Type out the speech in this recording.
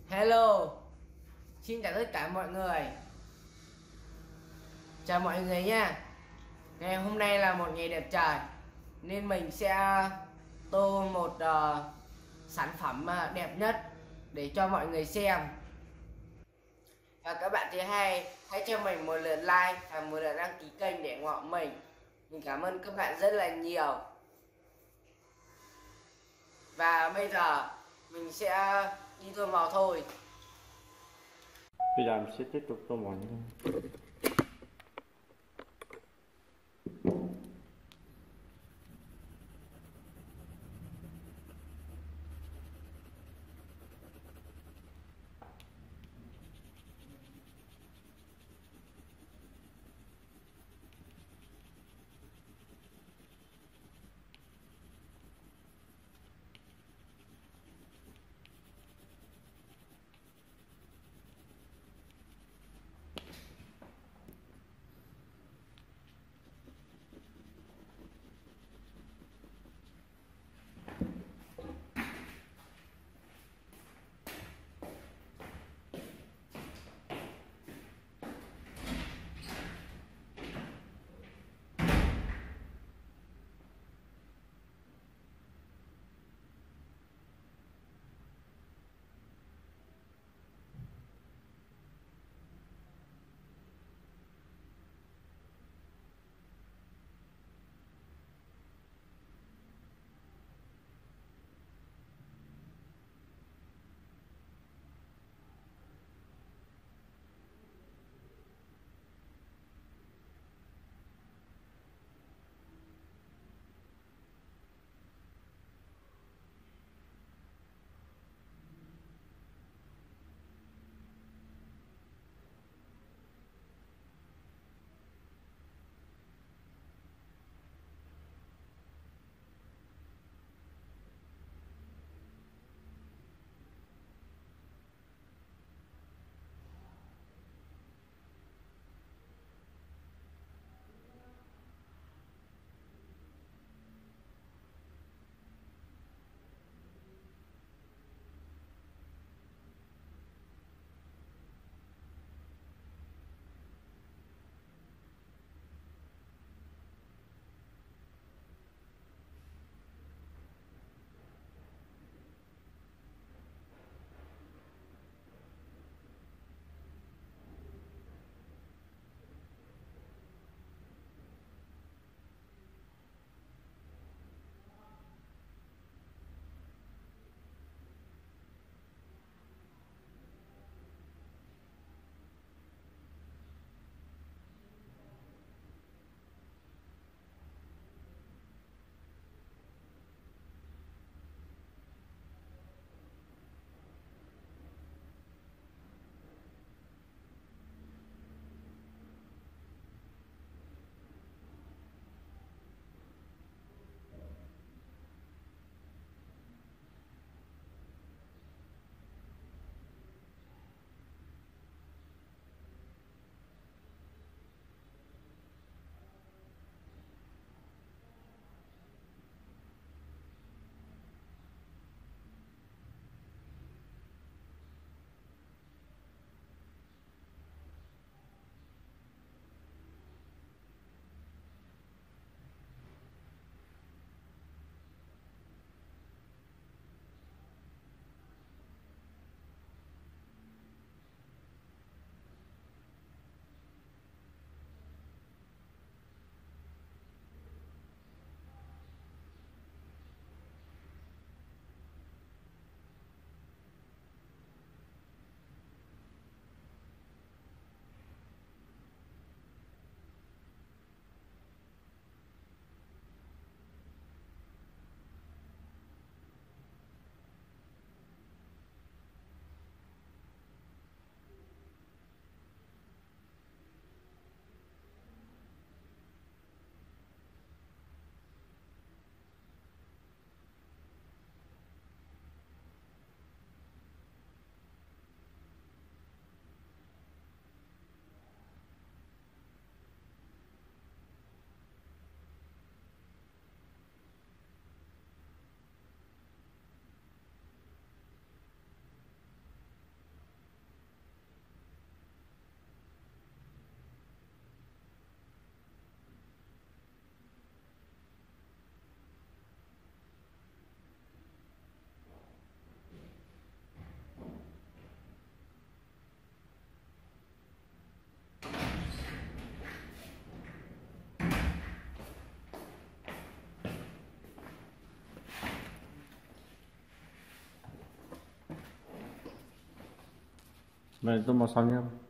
Hello, xin chào tất cả mọi người. Chào mọi người nha. Ngày hôm nay là một ngày đẹp trời nên mình sẽ tô một sản phẩm đẹp nhất để cho mọi người xem. Và các bạn thấy hay, hãy cho mình một lượt like và một lượt đăng ký kênh để ủng hộ mình. Mình cảm ơn các bạn rất là nhiều. Và bây giờ mình sẽ đi tô màu thôi. Bây giờ mình sẽ tiếp tục tô màu nhé. Mày tô màu xanh nhá.